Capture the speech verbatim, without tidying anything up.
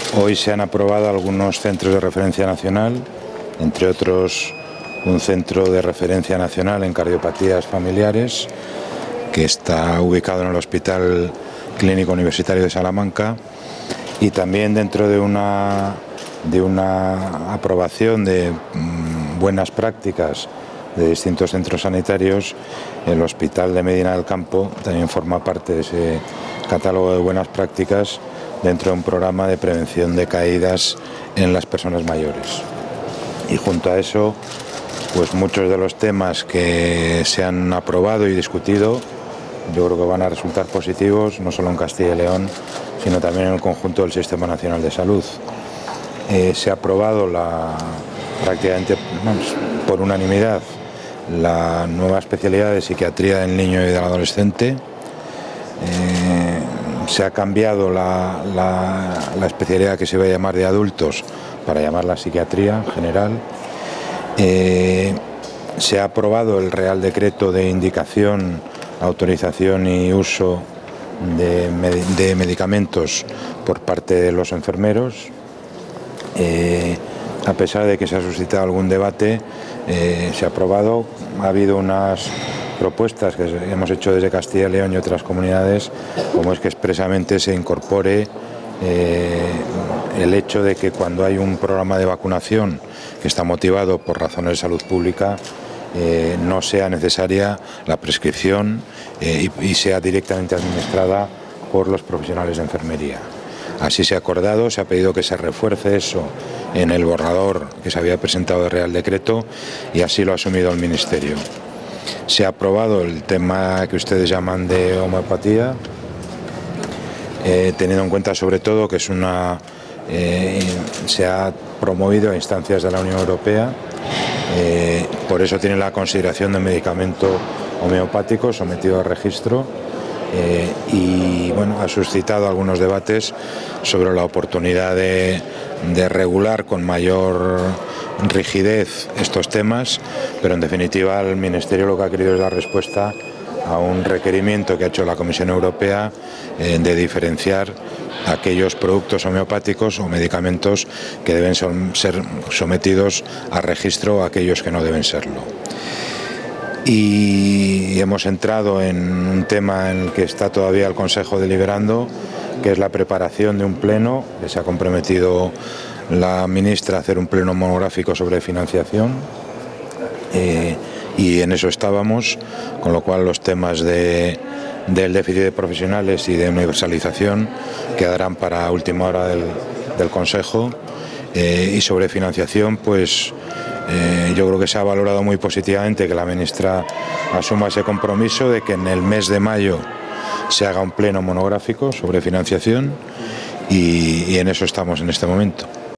Hoy se han aprobado algunos centros de referencia nacional, entre otros un centro de referencia nacional en cardiopatías familiares, que está ubicado en el Hospital Clínico Universitario de Salamanca, y también dentro de una, de una aprobación de mmm, buenas prácticas de distintos centros sanitarios, el Hospital de Medina del Campo también forma parte de ese catálogo de buenas prácticas dentro de un programa de prevención de caídas en las personas mayores. Y junto a eso, pues muchos de los temas que se han aprobado y discutido, yo creo que van a resultar positivos, no solo en Castilla y León, sino también en el conjunto del Sistema Nacional de Salud. Eh, se ha aprobado la, prácticamente vamos, por unanimidad la nueva especialidad de psiquiatría del niño y del adolescente. Eh, se ha cambiado la, la, la especialidad que se iba a llamar de adultos para llamarla psiquiatría general. Eh, se ha aprobado el Real Decreto de indicación, autorización y uso de, de medicamentos por parte de los enfermeros. Eh, a pesar de que se ha suscitado algún debate, eh, se ha aprobado. Ha habido unas propuestas que hemos hecho desde Castilla y León y otras comunidades, como es que expresamente se incorpore eh, el hecho de que cuando hay un programa de vacunación que está motivado por razones de salud pública, eh, no sea necesaria la prescripción eh, y, y sea directamente administrada por los profesionales de enfermería. Así se ha acordado, se ha pedido que se refuerce eso en el borrador que se había presentado de Real Decreto, y así lo ha asumido el Ministerio. Se ha aprobado el tema que ustedes llaman de homeopatía, eh, teniendo en cuenta sobre todo que es una eh, se ha promovido a instancias de la Unión Europea, eh, por eso tiene la consideración de medicamento homeopático sometido a registro. Eh, y bueno, ha suscitado algunos debates sobre la oportunidad de, de regular con mayor rigidez estos temas, pero en definitiva el Ministerio lo que ha querido es dar respuesta a un requerimiento que ha hecho la Comisión Europea eh, de diferenciar aquellos productos homeopáticos o medicamentos que deben son, ser sometidos a registro, aquellos que no deben serlo. Y hemos entrado en un tema en el que está todavía el Consejo deliberando, que es la preparación de un pleno, que se ha comprometido la ministra a hacer un pleno monográfico sobre financiación, eh, y en eso estábamos, con lo cual los temas de, del déficit de profesionales y de universalización quedarán para última hora del, del Consejo, eh, y sobre financiación, pues Eh, yo creo que se ha valorado muy positivamente que la ministra asuma ese compromiso de que en el mes de mayo se haga un pleno monográfico sobre financiación, y, y en eso estamos en este momento.